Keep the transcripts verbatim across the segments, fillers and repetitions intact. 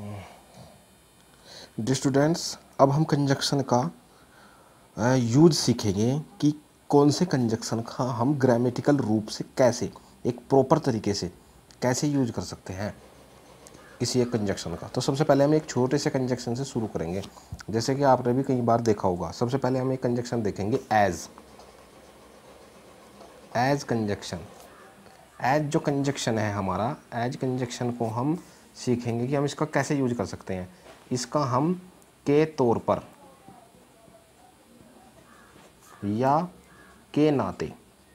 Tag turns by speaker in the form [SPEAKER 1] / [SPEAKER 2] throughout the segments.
[SPEAKER 1] Dear students, अब हम conjunction का यूज सीखेंगे कि कौन से कंजक्शन का हम ग्रामेटिकल रूप से कैसे एक प्रॉपर तरीके से कैसे यूज कर सकते हैं किसी एक कंजक्शन का। तो सबसे पहले हम एक छोटे से कंजक्शन से शुरू करेंगे। जैसे कि आपने भी कई बार देखा होगा, सबसे पहले हम एक कंजक्शन देखेंगे एज एज कंजक्शन। एज जो कंजक्शन है हमारा, एज कंजक्शन को हम सीखेंगे कि हम इसका कैसे यूज कर सकते हैं। इसका हम के तौर पर या के नाते,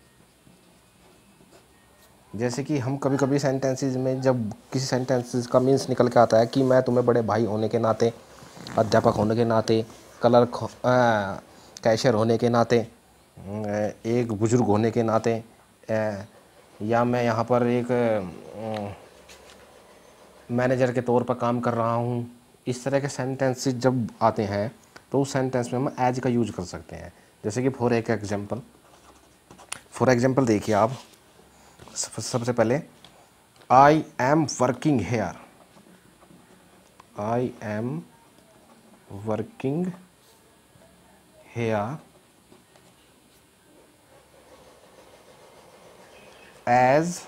[SPEAKER 1] जैसे कि हम कभी कभी सेंटेंसेस में जब किसी सेंटेंसेस का मीन्स निकल के आता है कि मैं तुम्हें बड़े भाई होने के नाते, अध्यापक होने के नाते, क्लर्क कैशियर होने के नाते, एक बुजुर्ग होने के नाते, या मैं यहाँ पर एक मैनेजर के तौर पर काम कर रहा हूँ, इस तरह के सेंटेंसेस जब आते हैं तो उस सेंटेंस में हम एज का यूज कर सकते हैं। जैसे कि फॉर एक एग्जांपल फॉर एग्जांपल देखिए आप, सबसे पहले I am working here, I am working here as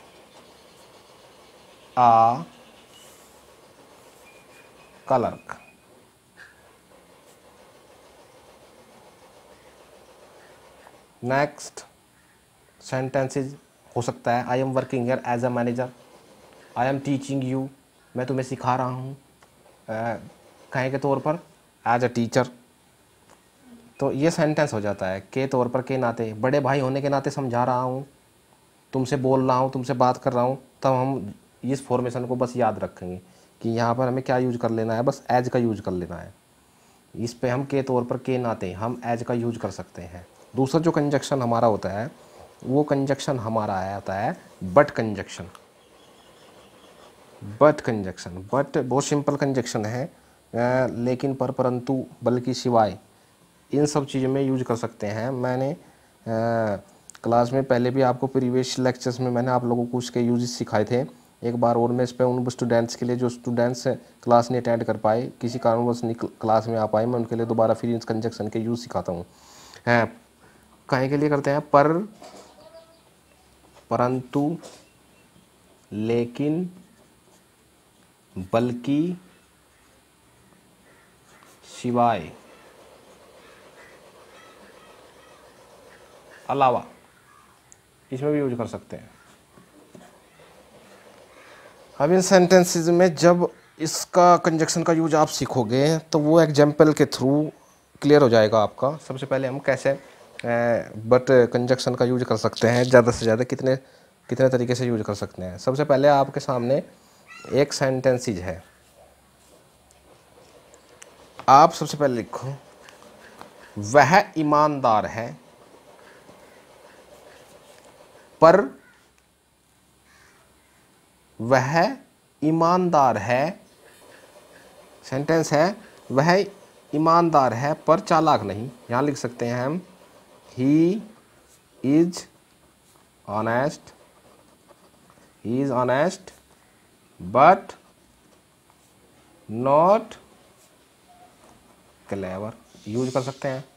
[SPEAKER 1] a clerk. Next sentences हो सकता है I am working here as a manager, I am teaching you, मैं तुम्हें सिखा रहा हूँ कहे के तौर पर एज अ टीचर। तो ये सेंटेंस हो जाता है के तौर पर, के नाते, बड़े भाई होने के नाते समझा रहा हूँ, तुमसे बोल रहा हूँ, तुमसे बात कर रहा हूँ। तब हम इस फॉर्मेशन को बस याद रखेंगे कि यहाँ पर हमें क्या यूज कर लेना है, बस एज का यूज कर लेना है। इस पे हम के तौर पर, के नाते हम एज का यूज कर सकते हैं। दूसरा जो कंजक्शन हमारा होता है वो कंजक्शन हमारा आता है but conjunction. But conjunction, but बहुत सिंपल कंजक्शन है, आ, लेकिन पर, परंतु, बल्कि, सिवाय, इन सब चीज़ों में यूज कर सकते हैं। मैंने आ, क्लास में पहले भी आपको प्रीवियस लेक्चर्स में मैंने आप लोगों को उसके यूजेस सिखाए थे। एक बार और मैं इस पर उन स्टूडेंट्स के लिए जो स्टूडेंट्स क्लास नहीं अटेंड कर पाए, किसी कारणवश नहीं क्लास में आ पाए, मैं उनके लिए दोबारा फिर इस कंजक्शन के यूज सिखाता हूँ। काहे के लिए करते हैं? पर, परंतु, लेकिन, बल्कि, सिवाय, अलावा, इसमें भी यूज कर सकते हैं। अब इन सेंटेंसेस में जब इसका कंजक्शन का यूज आप सीखोगे तो वो एग्जाम्पल के थ्रू क्लियर हो जाएगा आपका। सबसे पहले हम कैसे बट कंजक्शन का यूज कर सकते हैं, ज़्यादा से ज़्यादा कितने कितने तरीके से यूज कर सकते हैं। सबसे पहले आपके सामने एक सेंटेंसेज है, आप सबसे पहले लिखो वह ईमानदार है पर, वह ईमानदार है, सेंटेंस है वह ईमानदार है पर चालाक नहीं। यहाँ लिख सकते हैं हम he is honest, he is honest but not clever, use कर सकते हैं।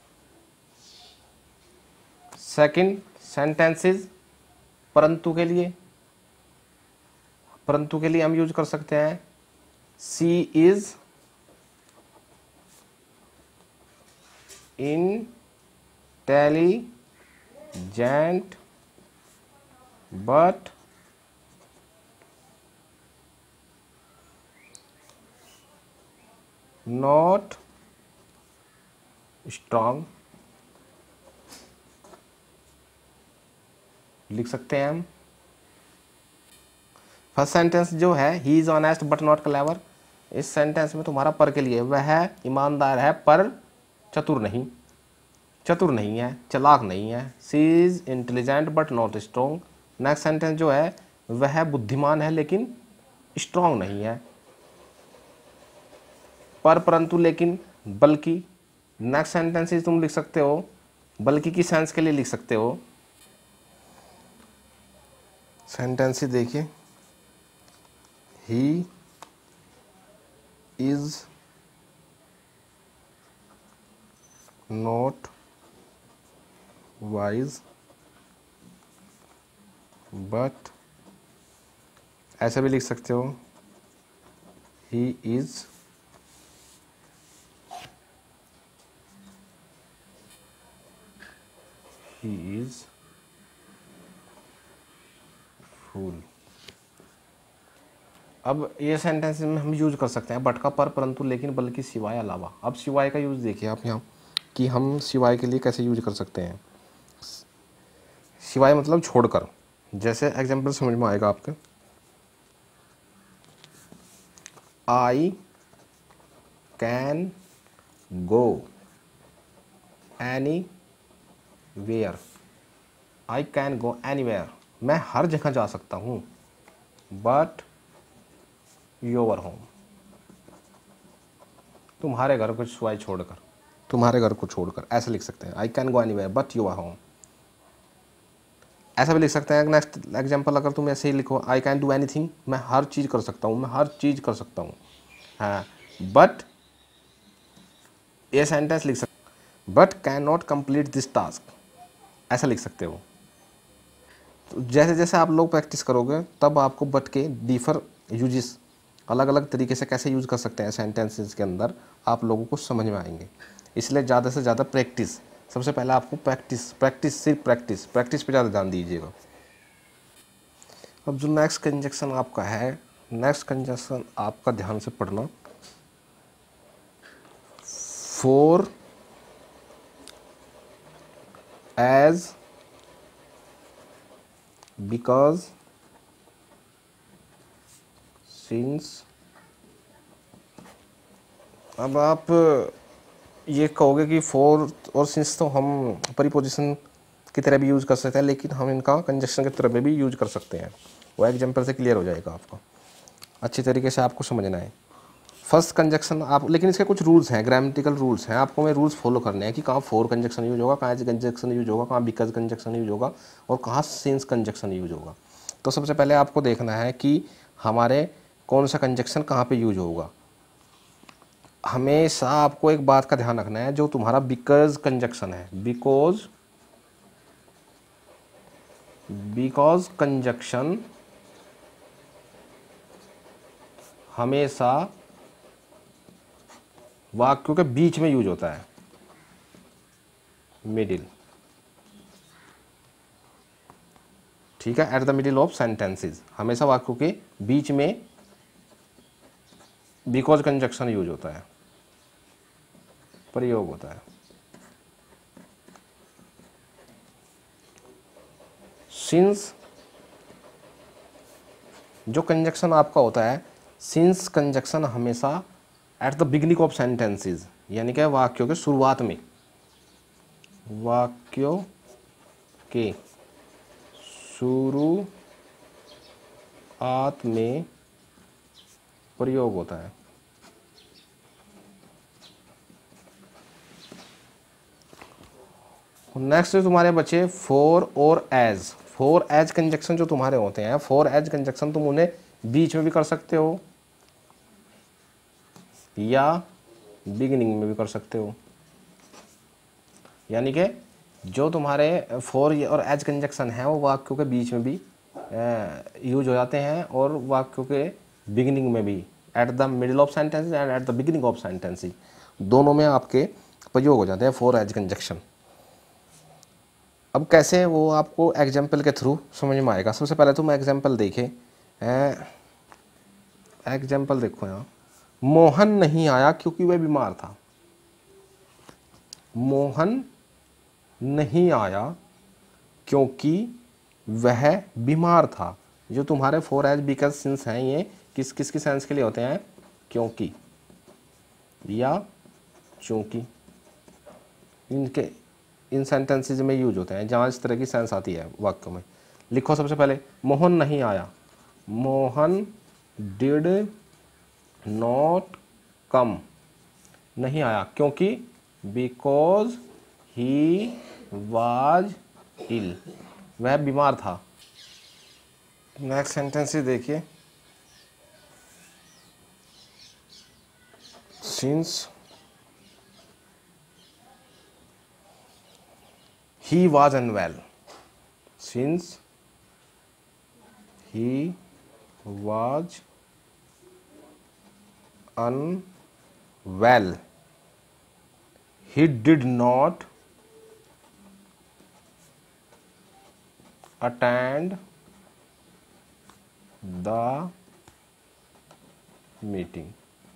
[SPEAKER 1] सेकंड सेंटेंसेस परंतु के लिए, परंतु के लिए हम यूज कर सकते हैं she is intelligent but not strong, लिख सकते हैं हम। फर्स्ट सेंटेंस जो है he is honest but not clever, इस सेंटेंस में तुम्हारा पर के लिए वह ईमानदार है पर चतुर नहीं, चतुर नहीं है, चालाक नहीं है। She is intelligent but not strong. Next sentence जो है वह बुद्धिमान है लेकिन स्ट्रॉन्ग नहीं है। पर, परंतु, लेकिन, बल्कि। नेक्स्ट सेंटेंसेस तुम लिख सकते हो बल्कि की सेंस के लिए लिख सकते हो। सेंटेंस देखिए, he is not wise but, ऐसा भी लिख सकते हो, he is he is full. अब ये सेंटेंस में हम यूज कर सकते हैं बट का, पर, परंतु, लेकिन, बल्कि, सिवाय, अलावा। अब सिवाय का यूज देखिए आप यहाँ कि हम सिवाय के लिए कैसे यूज कर सकते हैं। सिवाय मतलब छोड़कर। जैसे एग्जांपल समझ में आएगा आपके, I can go anywhere. I can go anywhere, मैं हर जगह जा सकता हूँ, बट योर होम, तुम्हारे घर को सिवाय छोड़कर, तुम्हारे घर को छोड़कर, ऐसे लिख सकते हैं। I can go anywhere but your home. ऐसा भी लिख सकते हैं नेक्स्ट एग्जांपल, अगर तुम ऐसे ही लिखो, आई कैन डू एनीथिंग, मैं हर चीज़ कर सकता हूँ, मैं हर चीज़ कर सकता हूँ, हाँ, बट ये सेंटेंस लिख सकते, but can not complete this task, ऐसा लिख सकते हो। तो जैसे जैसे आप लोग प्रैक्टिस करोगे तब आपको बट के डिफर यूजेस, अलग अलग तरीके से कैसे यूज़ कर सकते हैं सेंटेंसेस के अंदर, आप लोगों को समझ में आएंगे। इसलिए ज़्यादा से ज़्यादा प्रैक्टिस, सबसे पहले आपको प्रैक्टिस प्रैक्टिस सिर्फ प्रैक्टिस प्रैक्टिस पे ज़्यादा ध्यान दीजिएगा। अब जो नेक्स्ट कंजक्शन आपका है, नेक्स्ट कंजक्शन आपका ध्यान से पढ़ना, फोर एज, बिकॉज, सिंस। अब आप ये कहोगे कि फोर और सिंस तो हम प्रीपोजिशन की तरह भी यूज़ कर सकते हैं, लेकिन हम इनका कंजक्शन की तरह में भी यूज़ कर सकते हैं। वो एग्जांपल से क्लियर हो जाएगा आपको, अच्छी तरीके से आपको समझना है। फर्स्ट कंजक्शन आप, लेकिन इसके कुछ रूल्स हैं, ग्रामेटिकल रूल्स हैं, आपको में रूल्स फॉलो करने हैं कि कहाँ फोर कंजक्शन यूज होगा, कहाँ एज कंजक्शन यूज होगा, कहाँ बिकॉज कंजक्शन यूज होगा, और कहाँ सिंस कंजक्शन यूज होगा। तो सबसे पहले आपको देखना है कि हमारे कौन सा कंजक्शन कहाँ पे यूज होगा। हमेशा आपको एक बात का ध्यान रखना है, जो तुम्हारा बिकॉज कंजक्शन है, बिकॉज बिकॉज कंजक्शन हमेशा वाक्यों के बीच में यूज होता है, मिडिल, ठीक है, at the middle of sentences, हमेशा वाक्यों के बीच में बिकॉज कंजक्शन यूज होता है, प्रयोग होता है। सिंस जो कंजक्शन आपका होता है, सिंस कंजक्शन हमेशा at the beginning of sentences, यानी कि वाक्यों के शुरुआत में, वाक्यों के शुरुआत में प्रयोग होता है। नेक्स्ट तुम्हारे बचे फोर और एज। फोर एज कंजक्शन जो तुम्हारे होते हैं, फोर एज कंजक्शन तुम उन्हें बीच में भी कर सकते हो या बिगिनिंग में भी कर सकते हो, यानी कि जो तुम्हारे फोर और एज कंजक्शन है वो वाक्यों के बीच में भी यूज हो जाते हैं और वाक्यों के बिगिनिंग में भी, at the middle of sentences and at the beginning of sentences, दोनों में आपके प्रयोग हो जाते हैं फोर एज कंजक्शन। अब कैसे, वो आपको एग्जाम्पल के थ्रू समझ में आएगा। सबसे पहले तुम एग्जाम्पल देखें, एग्जाम्पल देखो यहाँ, मोहन नहीं आया क्योंकि वह बीमार था। मोहन नहीं आया क्योंकि वह बीमार था। जो तुम्हारे फोर एज बिकॉज सिंस हैं, ये किस किस की सेंस के लिए होते हैं, क्योंकि या चूंकि, इनके इन सेंटेंसेज में यूज होते हैं जहाँ इस तरह की सेंस आती है वाक्य में। लिखो सबसे पहले, मोहन नहीं आया, मोहन डिड नॉट कम, नहीं आया क्योंकि, बिकॉज ही वाज इल, वह बीमार था। नेक्स्ट सेंटेंस देखिए, since he was unwell, since he was unwell, he did not attend the meeting।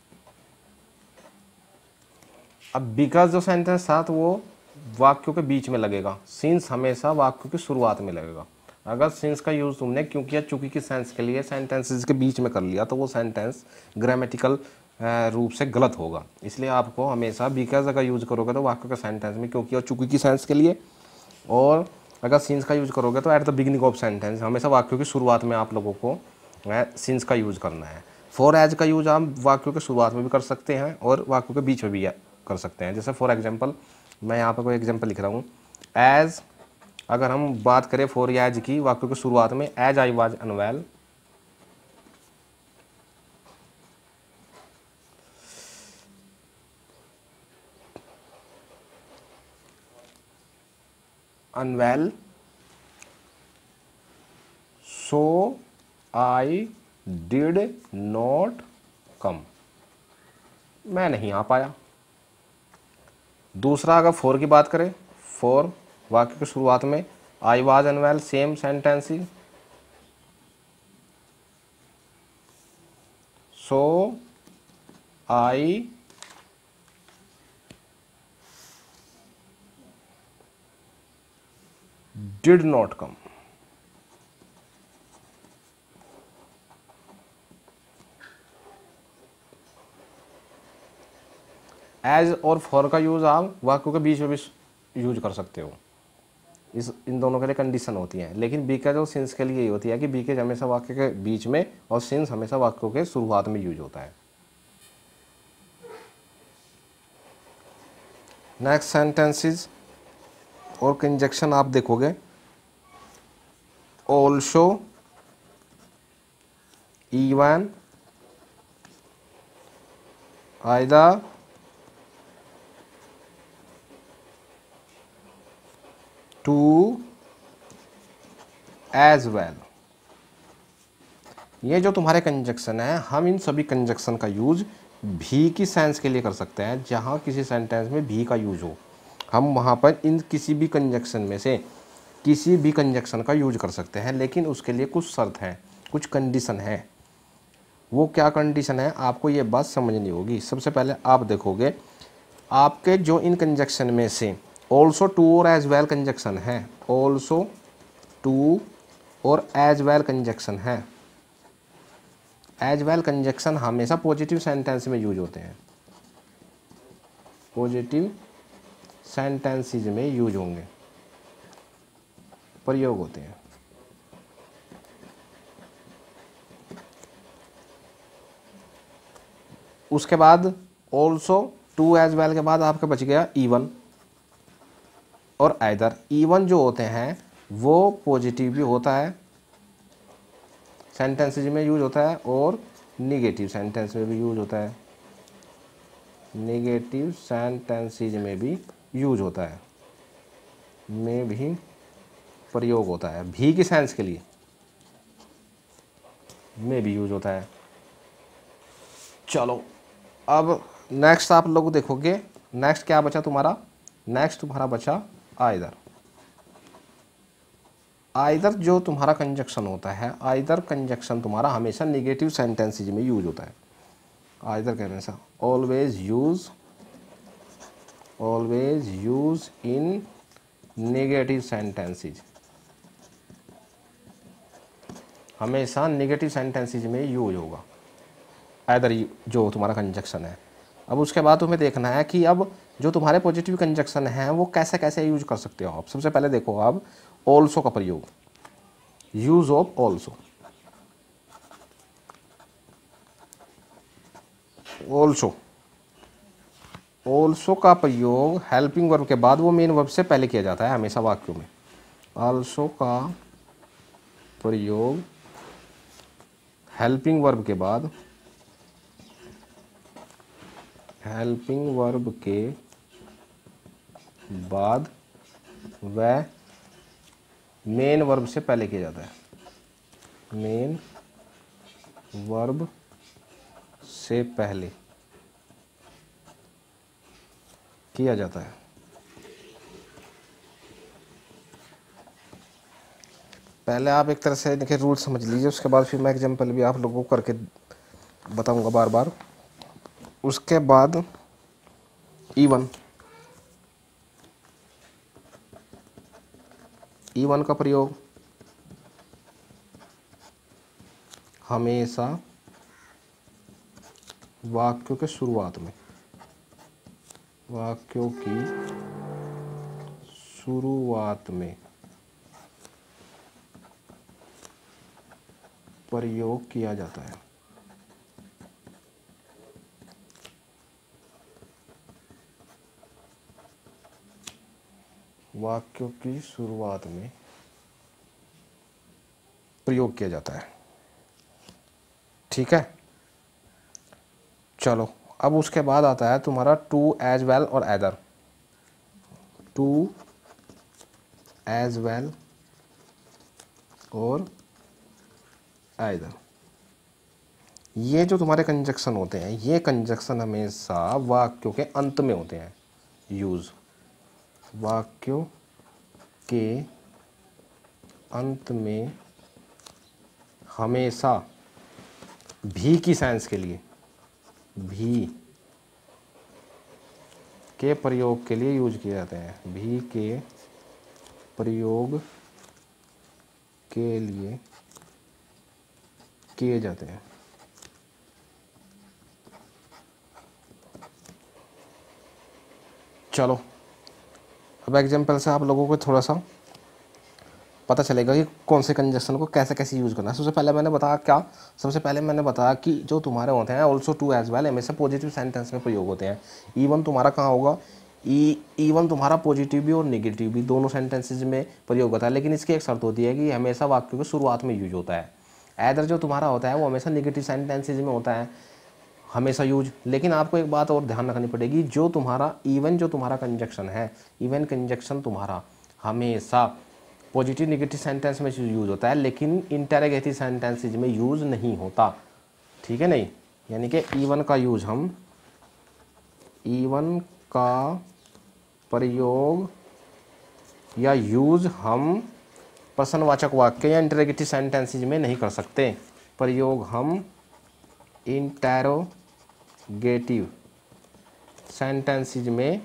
[SPEAKER 1] अब बिकॉज जो सेंटेंस था तो वो वाक्यों के बीच में लगेगा, सिंस हमेशा वाक्यों की शुरुआत में लगेगा। अगर सिंस का यूज़ तुमने क्योंकि या चूंकि की सेंस के लिए सेंटेंसेस के बीच में कर लिया तो वो सेंटेंस ग्रामेटिकल रूप से गलत होगा। इसलिए आपको हमेशा बिकॉज अगर यूज़ करोगे तो वाक्यों के सेंटेंस में क्योंकि और चूंकि की सेंस के लिए, और अगर सिंस का यूज़ करोगे तो at the beginning of sentence, हमेशा वाक्यों की शुरुआत में आप लोगों को सिंस का यूज़ करना है। फॉर एज का यूज़ आप वाक्यों के शुरुआत में भी कर सकते हैं और वाक्यों के बीच में भी कर सकते हैं। जैसे फॉर एग्जांपल मैं यहाँ पर कोई एग्जांपल लिख रहा हूँ, एज अगर हम बात करें फॉर या एज की वाक्यों की शुरुआत में, as I was unwell, unwell so I did not come, मैं नहीं आ पाया। दूसरा अगर फॉर की बात करें, फॉर वाक्य की शुरुआत में I was unwell, same sentence, so I did not come. As और फॉर का यूज आप वाक्यों के बीच में भी यूज कर सकते हो, इस इन दोनों के लिए कंडीशन होती है। लेकिन बीकेज और सिंस के लिए ये होती है कि बीकेज हमेशा वाक्य के बीच में और सिंस हमेशा वाक्यों के शुरुआत में यूज होता है। नेक्स्ट सेंटेंसेस और कंजक्शन आप देखोगे, also, even, either, too, as well, ये जो तुम्हारे कंजक्शन है, हम इन सभी कंजक्शन का यूज भी की सेंस के लिए कर सकते हैं। जहाँ किसी सेंटेंस में भी का यूज हो, हम वहाँ पर इन किसी भी कंजक्शन में से किसी भी कंजक्शन का यूज कर सकते हैं। लेकिन उसके लिए कुछ शर्त है, कुछ कंडीशन है। वो क्या कंडीशन है आपको ये बात समझनी होगी। सबसे पहले आप देखोगे आपके जो इन कंजक्शन में से ऑल्सो, टू और एज वेल कंजक्शन है, ऑल्सो, टू और एज वेल कंजक्शन है। एज वेल कंजक्शन हमेशा पॉजिटिव सेंटेंस में यूज होते हैं, पॉजिटिव सेंटेंसेस में यूज होंगे, प्रयोग होते हैं। उसके बाद ऑल्सो, टू, एज वेल के बाद आपका बच गया इवन और आइदर। इवन जो होते हैं वो पॉजिटिव भी होता है, सेंटेंसेज में यूज होता है, और निगेटिव सेंटेंस में भी यूज होता है, निगेटिव सेंटेंसेज में भी यूज होता है, में भी प्रयोग होता है। भी की सेंस के लिए में भी यूज होता है। चलो अब नेक्स्ट आप लोग देखोगे, नेक्स्ट क्या बचा तुम्हारा, नेक्स्ट तुम्हारा बचा आइदर। आइदर जो तुम्हारा कंजक्शन होता है, आइदर कंजक्शन तुम्हारा हमेशा निगेटिव सेंटेंसेज में यूज होता है। आइदर के हमेशा always use, always use in negative sentences, हमेशा नेगेटिव सेंटेंसेज में यूज होगा आइदर जो तुम्हारा कंजक्शन है। अब उसके बाद तुम्हें देखना है कि अब जो तुम्हारे पॉजिटिव कंजक्शन हैं वो कैसे कैसे यूज कर सकते हो आप। सबसे पहले देखो आप ऑल्सो का प्रयोग, use of also. Also, also का प्रयोग हेल्पिंग वर्ब के बाद वो मेन वर्ब से पहले किया जाता है हमेशा वाक्यों में। ऑल्सो का प्रयोग हेल्पिंग वर्ब के बाद, हेल्पिंग वर्ब के बाद वह मेन वर्ब से पहले किया जाता है। मेन वर्ब से पहले किया जाता है। पहले आप एक तरह से देखिए रूल समझ लीजिए, उसके बाद फिर मैं एग्जांपल भी आप लोगों को करके बताऊंगा बार बार। उसके बाद इवन, इवन का प्रयोग हमेशा वाक्यों के शुरुआत में, वाक्यों की शुरुआत में प्रयोग किया जाता है। वाक्यों की शुरुआत में प्रयोग किया जाता है। ठीक है, चलो अब उसके बाद आता है तुम्हारा टू एज वेल और एदर। टू एज वेल और एदर, ये जो तुम्हारे कंजक्शन होते हैं, ये कंजक्शन हमेशा वाक्यों के अंत में होते हैं यूज। वाक्यों के अंत में हमेशा भी की सेंस के लिए, भी के प्रयोग के लिए यूज किए जाते हैं। भी के प्रयोग के लिए किए जाते हैं। चलो अब एग्जाम्पल से आप लोगों को थोड़ा सा पता चलेगा कि कौन से कंजक्शन को कैसे कैसे यूज़ करना है। सबसे पहले मैंने बताया क्या, सबसे पहले मैंने बताया कि जो तुम्हारे होते हैं ऑल्सो टू एज वेल हमेशा पॉजिटिव सेंटेंस में प्रयोग होते हैं। इवन तुम्हारा कहाँ होगा, ई इवन तुम्हारा पॉजिटिव भी और नेगेटिव भी दोनों सेंटेंसेज में प्रयोग होता है, लेकिन इसकी एक शर्त होती है कि हमेशा वाक्यों की शुरुआत में यूज होता है। एदर जो तुम्हारा होता है वो हमेशा नेगेटिव सेंटेंसेज में होता है हमेशा यूज। लेकिन आपको एक बात और ध्यान रखनी पड़ेगी, जो तुम्हारा इवन जो तुम्हारा कंजक्शन है, इवन कंजक्शन तुम्हारा हमेशा पॉजिटिव नेगेटिव सेंटेंस में यूज होता है, लेकिन इंटरोगेटिव सेंटेंसेज में यूज नहीं होता। ठीक है नहीं, यानी कि इवन का यूज हम इवन का प्रयोग या यूज हम प्रश्नवाचक वाक्य या इंटरोगेटिव सेंटेंसेज में नहीं कर सकते। प्रयोग हम इंटरोगेटिव सेंटेंसेज में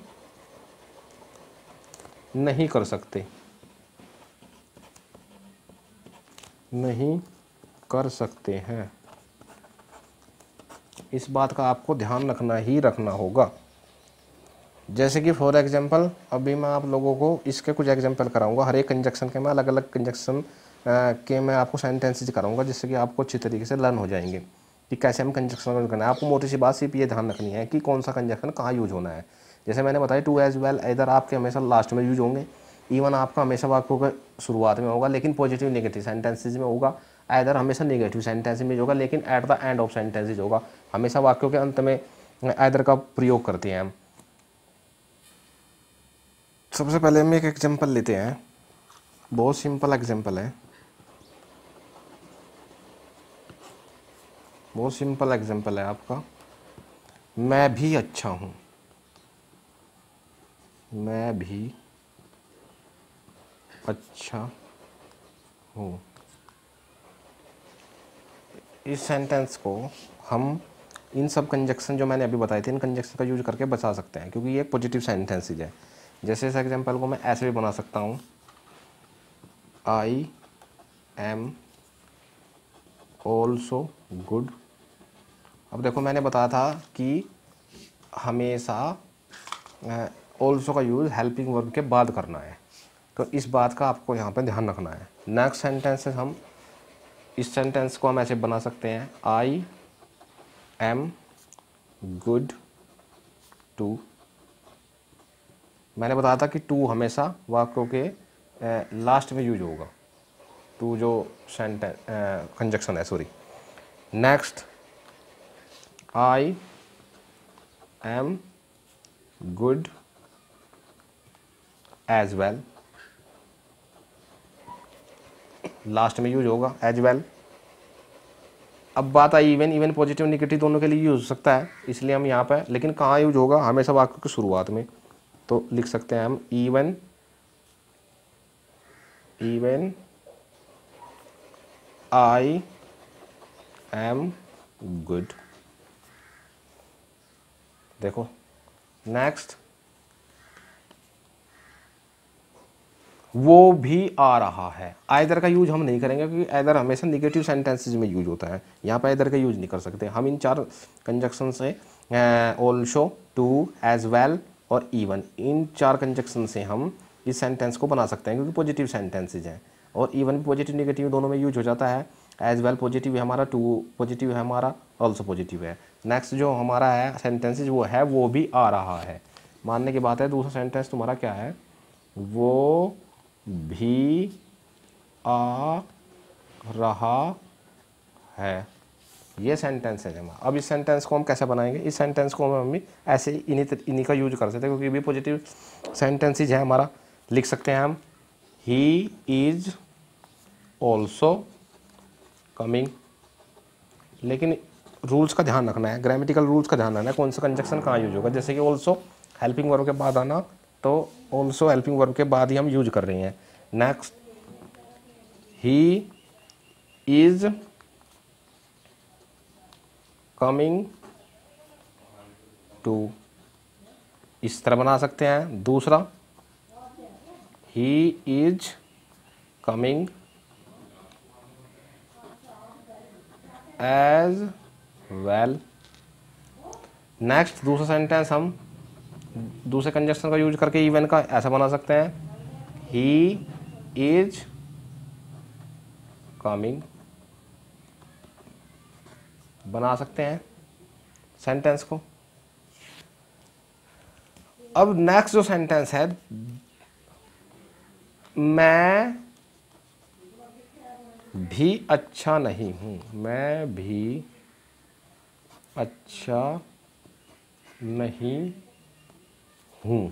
[SPEAKER 1] नहीं कर सकते, नहीं कर सकते हैं। इस बात का आपको ध्यान रखना ही रखना होगा। जैसे कि फॉर एग्जांपल अभी मैं आप लोगों को इसके कुछ एग्जांपल कराऊंगा, हर एक कंजक्शन के मैं अलग अलग कंजक्शन के मैं आपको सेंटेंसेज कराऊंगा, जिससे कि आपको अच्छी तरीके से लर्न हो जाएंगे कि कैसे हम कंजक्शन करना है। आपको मोटी सी बात सिर्फ ये ध्यान रखनी है कि कौन सा कंजक्शन कहाँ यूज होना है। जैसे मैंने बताया टू एज वेल इधर आपके हमेशा लास्ट में यूज होंगे, इवन आपका हमेशा वाक्यों के शुरुआत में होगा लेकिन पॉजिटिव नेगेटिव सेंटेंसेज में होगा, इधर हमेशा नेगेटिव सेंटेंस में होगा लेकिन at the end of sentences होगा। हमेशा वाक्यों के अंत में इधर का प्रयोग करते हैं हम। सबसे पहले हम एक एग्जांपल लेते हैं, बहुत सिंपल एग्जांपल है, बहुत सिंपल एग्जांपल है आपका। मैं भी अच्छा हूँ, मैं भी अच्छा हूँ। इस सेंटेंस को हम इन सब कंजक्शन जो मैंने अभी बताए थे, इन कंजक्शन का यूज करके बचा सकते हैं, क्योंकि ये एक पॉजिटिव सेंटेंसेज है। जैसे इस एग्जांपल को मैं ऐसे भी बना सकता हूँ, आई एम ऑल्सो गुड। अब देखो मैंने बताया था कि हमेशा ऑल्सो का यूज़ हेल्पिंग वर्ब के बाद करना है, तो इस बात का आपको यहाँ पे ध्यान रखना है। नेक्स्ट सेंटेंस हम इस सेंटेंस को हम ऐसे बना सकते हैं, आई एम गुड टू। मैंने बताया था कि टू हमेशा वाक्यों के लास्ट में यूज होगा, टू जो सेंटेंस कंजक्शन है, sorry. Next I am good as well, last में यूज होगा एज वेल। अब बात आई इवन, इवन पॉजिटिव निगेटिव दोनों के लिए यूज हो सकता है, इसलिए हम यहाँ पे, लेकिन कहाँ यूज होगा, हमेशा वाक्य की शुरुआत में। तो लिख सकते हैं हम even, even I am good. देखो नेक्स्ट, वो भी आ रहा है। आइदर का यूज हम नहीं करेंगे क्योंकि आइदर हमेशा निगेटिव सेंटेंसेज में यूज होता है, यहाँ पे आइदर का यूज नहीं कर सकते। हम इन चार कंजक्शन से ऑल्सो, टू, एज वेल और इवन, इन चार कंजक्शन से हम इस सेंटेंस को बना सकते हैं क्योंकि पॉजिटिव सेंटेंसेज हैं। और इवन भी पॉजिटिव निगेटिव दोनों में यूज हो जाता है। एज वेल पॉजिटिव है हमारा, टू पॉजिटिव है हमारा, ऑल्सो पॉजिटिव है। नेक्स्ट जो हमारा है सेंटेंसेज वो है वो भी आ रहा है, मानने की बात है। दूसरा सेंटेंस तुम्हारा क्या है, वो भी आ रहा है। ये सेंटेंस है हमारा। अब इस सेंटेंस को हम कैसे बनाएंगे, इस सेंटेंस को हम ऐसे इन्हीं इन्हीं का यूज कर सकते हैं क्योंकि भी पॉजिटिव सेंटेंसेज है हमारा। लिख सकते हैं हम ही इज ऑल्सो कमिंग, लेकिन रूल्स का ध्यान रखना है, ग्रामेटिकल रूल्स का ध्यान रखना है, कौन सा कंजक्शन कहाँ यूज होगा। जैसे कि ऑल्सो हेल्पिंग वर्ब के बाद आना, तो ऑल्सो हेल्पिंग वर्ब के बाद ही हम यूज कर रहे हैं। Next, he is coming too, इस तरह बना सकते हैं। दूसरा, he is coming as well. Next दूसरा सेंटेंस हम दूसरे कंजक्शन का यूज करके इवन का ऐसा बना सकते हैं, ही इज कमिंग, बना सकते हैं सेंटेंस को। अब नेक्स्ट जो सेंटेंस है, मैं भी अच्छा नहीं हूं, मैं भी अच्छा नहीं हूं।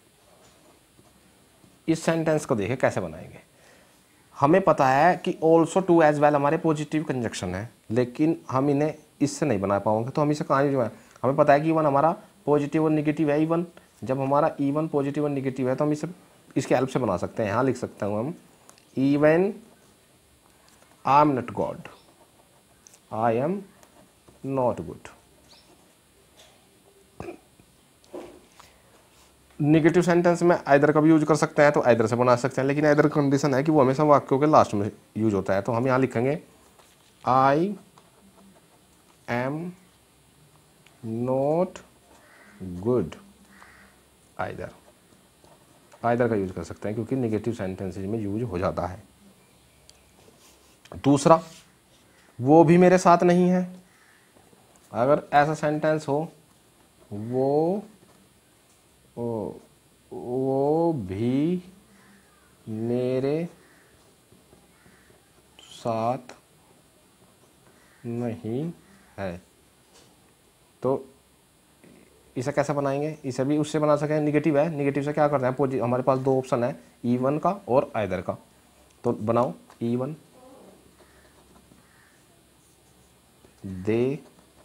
[SPEAKER 1] इस सेंटेंस को देखिए कैसे बनाएंगे। हमें पता है कि ऑल्सो, टू, एज वेल हमारे पॉजिटिव कंजक्शन है, लेकिन हम इन्हें इससे नहीं बना पाओगे। तो हम इसे कहाँ यूज, हमें पता है कि इवन हमारा पॉजिटिव और निगेटिव है। इवन जब हमारा इवन पॉजिटिव और निगेटिव है तो हम इसे इसके हेल्प से बना सकते हैं। यहाँ लिख सकते हैं हम even I am not god, I am not good. Negative sentence में आइदर का भी यूज कर सकते हैं, तो आइदर से बना सकते हैं, लेकिन आइदर कंडीशन है कि वो हमेशा वाक्यों के लास्ट में यूज होता है। तो हम यहाँ लिखेंगे I am not good either. Either का यूज कर सकते हैं क्योंकि निगेटिव सेंटेंसेज में यूज हो जाता है। दूसरा, वो भी मेरे साथ नहीं है। अगर ऐसा सेंटेंस हो, वो ओ, वो भी मेरे साथ नहीं है, तो इसे कैसे बनाएंगे, इसे भी उससे बना सकें। निगेटिव है, निगेटिव से क्या करते हैं, पॉजिटिव, हमारे पास दो ऑप्शन है, इवन का और आइदर का। तो बनाओ even, they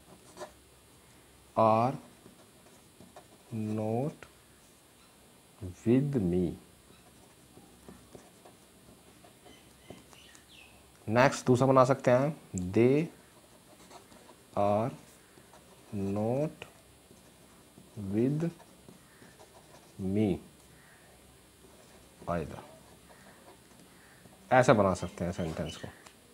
[SPEAKER 1] are not with me. Next दूसरा बना सकते हैं, they are not with me either. ऐसा बना सकते हैं सेंटेंस को।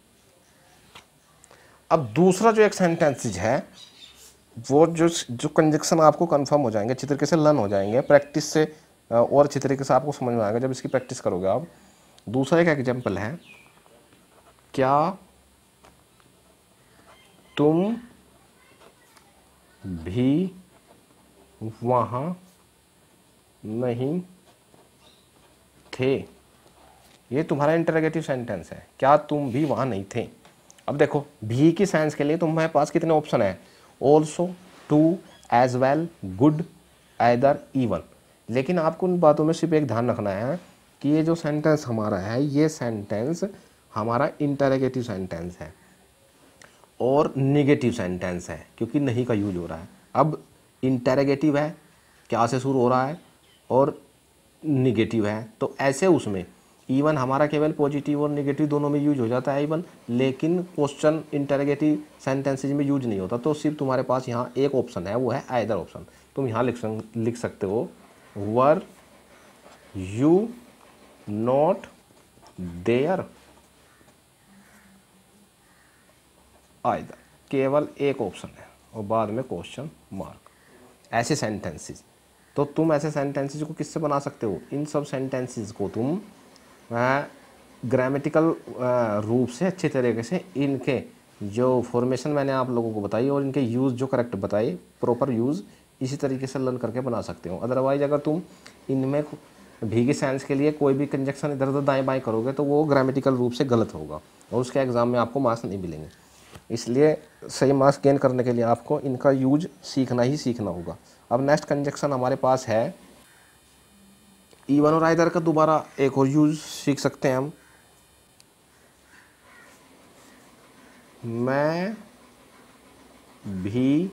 [SPEAKER 1] अब दूसरा जो एक सेंटेंसेज है, वो जो जो कंजक्शन आपको कंफर्म हो जाएंगे, अच्छी तरीके से लर्न हो जाएंगे प्रैक्टिस से, और अच्छी तरीके से आपको समझ में आएगा जब इसकी प्रैक्टिस करोगे आप। दूसरा एक एग्जाम्पल है, क्या तुम भी वहाँ नहीं थे। ये तुम्हारा इंटरोगेटिव सेंटेंस है, क्या तुम भी वहाँ नहीं थे। अब देखो भी की सेंस के लिए तुम्हारे पास कितने ऑप्शन है, also, too, as well, good, either, even. लेकिन आपको उन बातों में सिर्फ एक ध्यान रखना है कि ये जो सेंटेंस हमारा है, ये सेंटेंस हमारा इंटरोगेटिव सेंटेंस है और नेगेटिव सेंटेंस है, क्योंकि नहीं का यूज हो रहा है। अब इंटरोगेटिव है, क्या से शुरू हो रहा है, और निगेटिव है, तो ऐसे उसमें इवन हमारा केवल पॉजिटिव और नेगेटिव दोनों में यूज हो जाता है इवन, लेकिन क्वेश्चन इंटरोगेटिव सेंटेंसेज में यूज नहीं होता। तो सिर्फ तुम्हारे पास यहाँ एक ऑप्शन है, वो है आइदर ऑप्शन। तुम यहाँ लिख लिख सकते हो were you not there, either, केवल एक ऑप्शन है और बाद में क्वेश्चन मार्क। ऐसे सेंटेंसेस, तो तुम ऐसे सेंटेंसेस को किससे बना सकते हो? इन सब सेंटेंसेस को तुम ग्रामेटिकल रूप से अच्छे तरीके से इनके जो फॉर्मेशन मैंने आप लोगों को बताई और इनके यूज़ जो करेक्ट बताए, प्रॉपर यूज़, इसी तरीके से लर्न करके बना सकते हो। अदरवाइज अगर तुम इनमें भीगे सेंस के लिए कोई भी कंजक्शन इधर उधर दाएँ बाएँ करोगे तो वो ग्रामेटिकल रूप से गलत होगा और उसके एग्ज़ाम में आपको मार्क्स नहीं मिलेंगे। इसलिए सही मार्क्स गेन करने के लिए आपको इनका यूज सीखना ही सीखना होगा। अब नेक्स्ट कंजक्शन हमारे पास है इवन और आइदर का दोबारा एक और यूज सीख सकते हैं हम। मैं भी